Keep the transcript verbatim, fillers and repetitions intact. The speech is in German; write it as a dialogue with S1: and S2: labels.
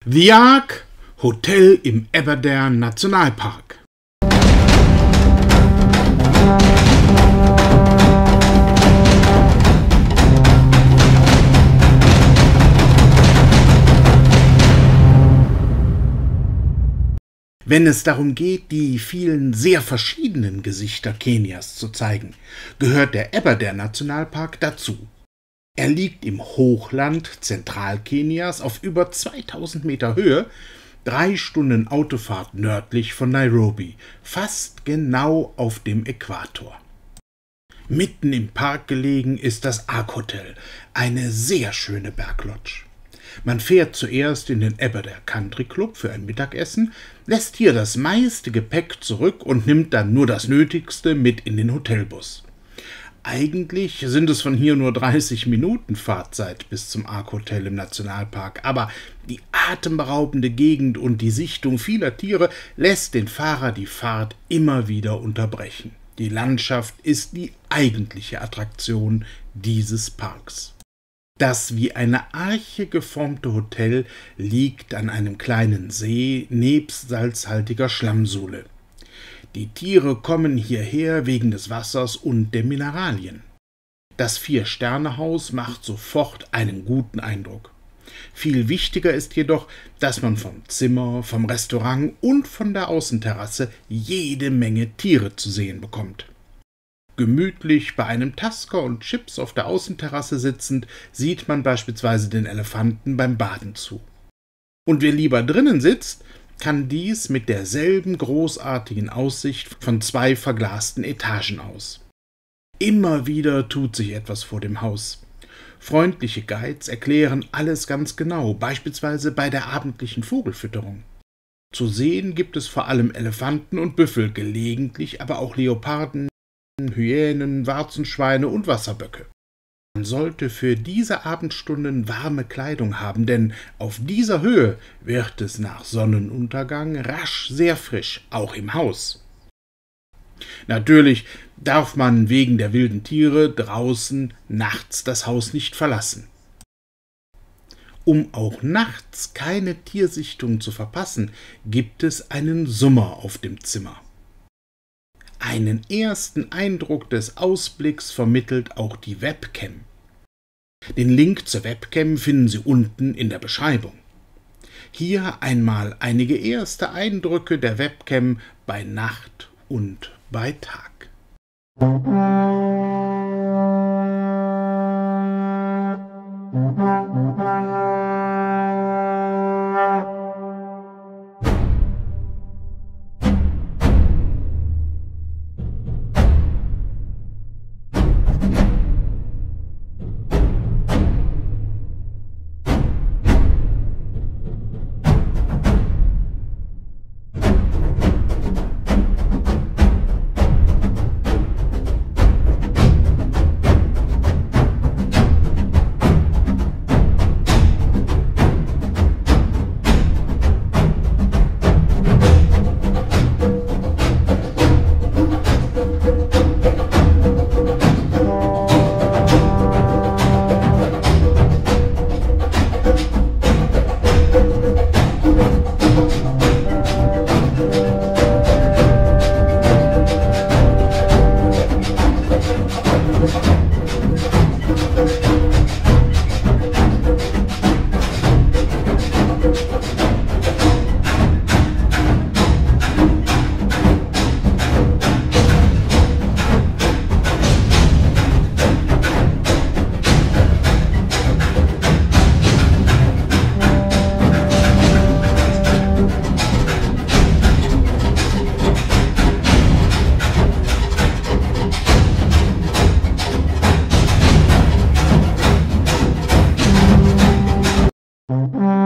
S1: The Ark, Hotel im Aberdare Nationalpark. Wenn es darum geht, die vielen sehr verschiedenen Gesichter Kenias zu zeigen, gehört der Aberdare Nationalpark dazu. Er liegt im Hochland Zentralkenias auf über zweitausend Meter Höhe, drei Stunden Autofahrt nördlich von Nairobi, fast genau auf dem Äquator. Mitten im Park gelegen ist das Ark Hotel, eine sehr schöne Berglodge. Man fährt zuerst in den Aberdare Country Club für ein Mittagessen, lässt hier das meiste Gepäck zurück und nimmt dann nur das Nötigste mit in den Hotelbus. Eigentlich sind es von hier nur dreißig Minuten Fahrzeit bis zum Ark Hotel im Nationalpark, aber die atemberaubende Gegend und die Sichtung vieler Tiere lässt den Fahrer die Fahrt immer wieder unterbrechen. Die Landschaft ist die eigentliche Attraktion dieses Parks. Das wie eine Arche geformte Hotel liegt an einem kleinen See nebst salzhaltiger Schlammsuhle. Die Tiere kommen hierher wegen des Wassers und der Mineralien. Das Vier-Sterne-Haus macht sofort einen guten Eindruck. Viel wichtiger ist jedoch, dass man vom Zimmer, vom Restaurant und von der Außenterrasse jede Menge Tiere zu sehen bekommt. Gemütlich bei einem Tasker und Chips auf der Außenterrasse sitzend, sieht man beispielsweise den Elefanten beim Baden zu. Und wer lieber drinnen sitzt, kann dies mit derselben großartigen Aussicht von zwei verglasten Etagen aus. Immer wieder tut sich etwas vor dem Haus. Freundliche Guides erklären alles ganz genau, beispielsweise bei der abendlichen Vogelfütterung. Zu sehen gibt es vor allem Elefanten und Büffel, gelegentlich aber auch Leoparden, Hyänen, Warzenschweine und Wasserböcke. Man sollte für diese Abendstunden warme Kleidung haben, denn auf dieser Höhe wird es nach Sonnenuntergang rasch sehr frisch, auch im Haus. Natürlich darf man wegen der wilden Tiere draußen nachts das Haus nicht verlassen. Um auch nachts keine Tiersichtung zu verpassen, gibt es einen Summer auf dem Zimmer. Einen ersten Eindruck des Ausblicks vermittelt auch die Webcam. Den Link zur Webcam finden Sie unten in der Beschreibung. Hier einmal einige erste Eindrücke der Webcam bei Nacht und bei Tag.
S2: Mm-hmm.